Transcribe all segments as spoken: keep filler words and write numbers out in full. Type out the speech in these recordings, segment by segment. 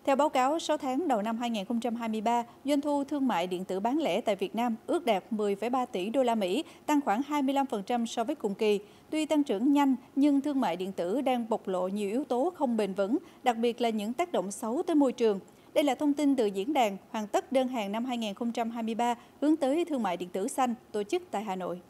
Theo báo cáo, sáu tháng đầu năm hai nghìn không trăm hai mươi ba, doanh thu thương mại điện tử bán lẻ tại Việt Nam ước đạt mười phẩy ba tỷ đô la Mỹ, tăng khoảng hai mươi lăm phần trăm so với cùng kỳ. Tuy tăng trưởng nhanh, nhưng thương mại điện tử đang bộc lộ nhiều yếu tố không bền vững, đặc biệt là những tác động xấu tới môi trường. Đây là thông tin từ diễn đàn Hoàn tất đơn hàng năm hai nghìn không trăm hai mươi ba hướng tới thương mại điện tử xanh tổ chức tại Hà Nội.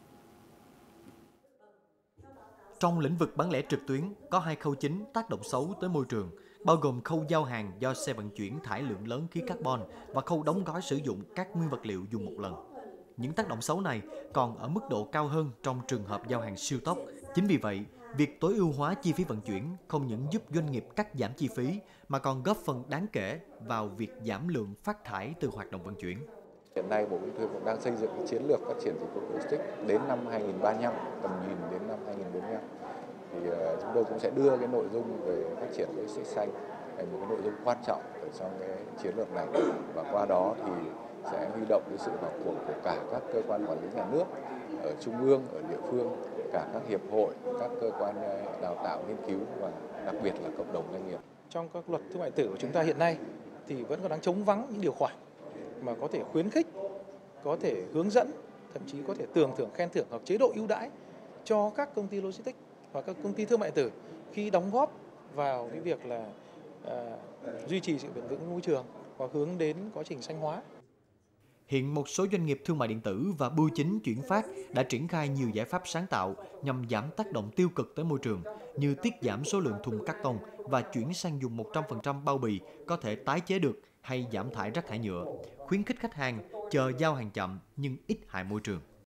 Trong lĩnh vực bán lẻ trực tuyến, có hai khâu chính tác động xấu tới môi trường, bao gồm khâu giao hàng do xe vận chuyển thải lượng lớn khí carbon và khâu đóng gói sử dụng các nguyên vật liệu dùng một lần. Những tác động xấu này còn ở mức độ cao hơn trong trường hợp giao hàng siêu tốc. Chính vì vậy, việc tối ưu hóa chi phí vận chuyển không những giúp doanh nghiệp cắt giảm chi phí mà còn góp phần đáng kể vào việc giảm lượng phát thải từ hoạt động vận chuyển. Hiện nay Bộ Công Thương cũng đang xây dựng cái chiến lược phát triển dịch vụ logistics đến năm hai nghìn không trăm ba mươi lăm, tầm nhìn đến năm hai nghìn không trăm bốn mươi lăm. Thì uh, chúng tôi cũng sẽ đưa cái nội dung về phát triển logistics xanh thành một cái nội dung quan trọng ở trong cái chiến lược này, và qua đó thì sẽ huy động cái sự vào cuộc của cả các cơ quan quản lý nhà nước ở trung ương, ở địa phương, cả các hiệp hội, các cơ quan đào tạo nghiên cứu và đặc biệt là cộng đồng doanh nghiệp. Trong các luật thương mại điện tử của chúng ta hiện nay thì vẫn còn đang trống vắng những điều khoản mà có thể khuyến khích, có thể hướng dẫn, thậm chí có thể tưởng thưởng, khen thưởng hoặc chế độ ưu đãi cho các công ty logistics và các công ty thương mại điện tử khi đóng góp vào cái việc là à, duy trì sự bền vững môi trường và hướng đến quá trình xanh hóa. Hiện một số doanh nghiệp thương mại điện tử và bưu chính chuyển phát đã triển khai nhiều giải pháp sáng tạo nhằm giảm tác động tiêu cực tới môi trường, như tiết giảm số lượng thùng cắt tông và chuyển sang dùng một trăm phần trăm bao bì có thể tái chế được hay giảm thải rác thải nhựa, khuyến khích khách hàng chờ giao hàng chậm nhưng ít hại môi trường.